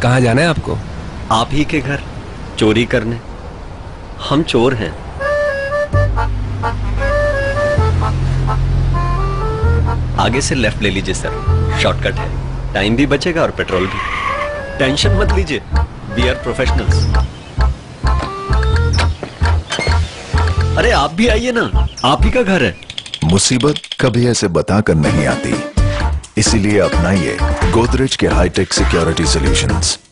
कहाँ जाना है आपको? आप ही के घर चोरी करने। हम चोर हैं। आगे से लेफ्ट ले लीजिए सर, शॉर्टकट है। टाइम भी बचेगा और पेट्रोल भी। टेंशन मत लीजिए, वी आर प्रोफेशनल्स। अरे आप भी आइए ना, आप ही का घर है। मुसीबत कभी ऐसे बताकर नहीं आती, इसीलिए अपनाइए गोदरेज के हाईटेक सिक्योरिटी सॉल्यूशंस।